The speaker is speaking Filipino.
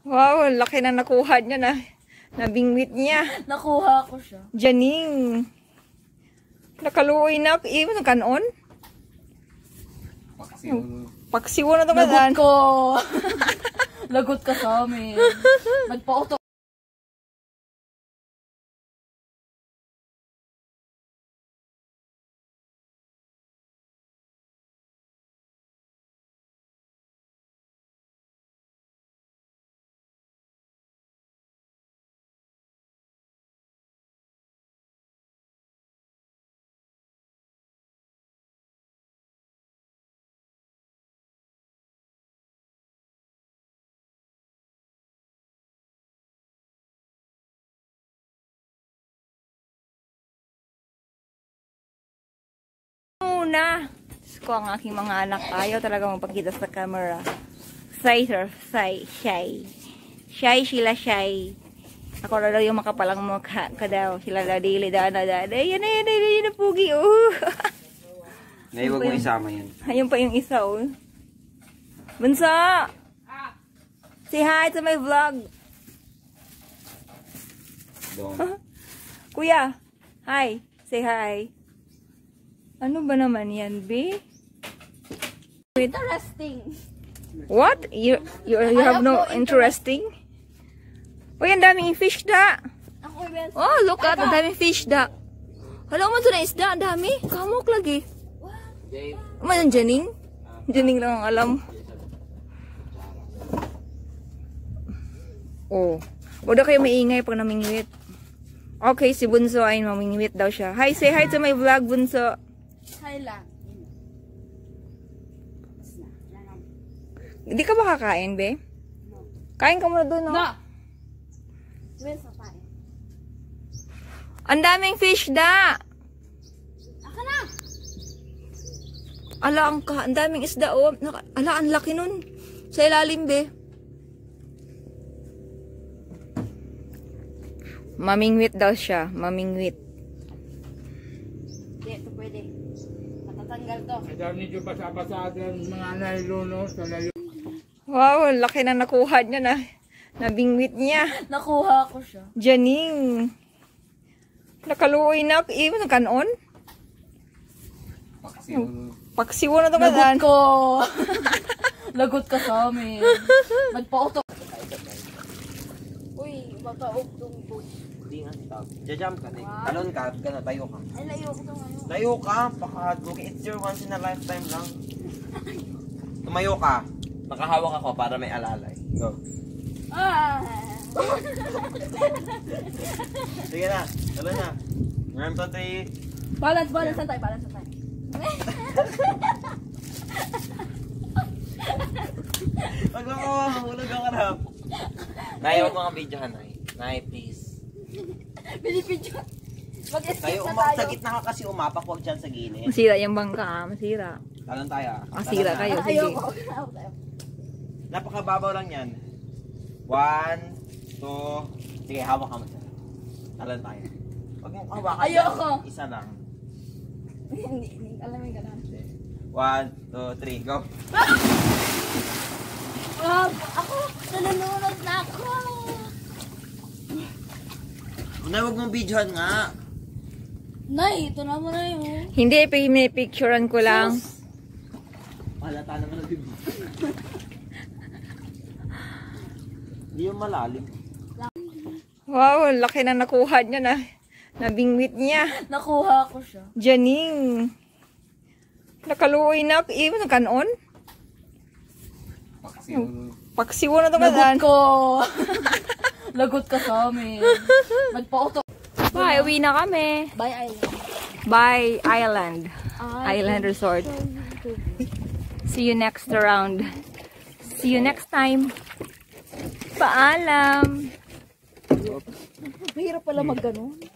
Wow, laki na nakuha niya na. Nabingwit niya. Nakuha ko siya. Janing. Nakaluoy na. Iwan ang kanon? Paksiwo na ito ka Lagot ko. Lagot ka sa amin. Nagpa-auto. Na. Diyos ko, ang aking mga anak. Ayaw talaga magpakita sa camera. Shy, sir. Shy sila, shy. Ako na daw yung makapalang mukha ka daw. Sila daw, dili, dana. Yan na, pugi, oh. Naiwag mo isama yun. Ayun pa yung isa, oh. Bunso! Say hi to my vlog. Kuya, hi. Say hi. Ano ba naman yan, be? Interesting. What? You have no interesting? Uy, ang daming fish da. Oh, look at, ang daming fish da. Hala mo ito na isda, ang dami. Kamok lagi. Ano Janing? Janing lang ang alam. Oh. Wala kayo maingay pag namingwit. Okay, si Bunso ay mamingwit daw siya. Hi, say hi to my vlog, Bunso. Hi lang. Hindi ka ba kakain, be? Kain ka muna doon, no? No. Where's the pie? Ang daming fish da. Aka na. Ala, ang daming isda, oh. Ala, ang laki nun. Sa ilalim, be. Mamingwit daw siya. Mamingwit. Hindi, ito pwede. Matatanggal to. Ay, medyo basa-basa ang mga nailuno sa layo. Wow, laki na nakuha niya na. Nabingwit niya. Nakuha ko siya. Janing. Nakaluoy na. Iwan ang kanon? Paksiwo na ito ka Lagot ko. Lagot ka sa amin. Nagpa-auto. Uy, makaugtong po. Hindi nga, stop. Jajump ka, talon ka, gano'n, tayo ka. Ay, layo ko itong ano. Tayo ka, pakahadlooking. It's your once in a lifetime lang. Tumayo ka. Nakahawak ako para may alalay. Go. Ah! Sige na, talon na. 1, 2, 3. Balance tayo, balance tayo. Wag mo, mahulog ang karap. Nay, huwag mga videohan, Nay. Nay, please. Pinipidyo. Mag-escape Tayo, na tayo. sa gitna ka kasi umapak, huwag dyan sa gilid. Masira yung bangka, masira. Talon tayo. Masira Talon na. kayo, sige. Ayoko. Napakababaw lang yan. 1, 2, sige, hawak ka mo dyan. Talon tayo. Huwag mong hawakan Ayoko. dyan. Isa lang. Hindi, alam mo yung ganun. 1, 2, 3, go. Ako, nalunod na ako. Nay, huwag mong videohan nga. Nay, ito na mo na yun. Hindi, pinipicturean ko lang. Halata naman ang bibig. Hindi yung malalim. Wow, laki na nakuha niya na. Nabingwit niya. Nakuha ko siya. Janing. Nakaluoy na. Iwan ang kanon? Paksiwo na ito ka Lagot ko. Lagot ka sa amin. Nagpa-auto. Bye, uwi na kami. Bye, Island. Bye, Island. Island Resort. See you next round. See you next time. Paalam. Mahirap pala mag-ganon.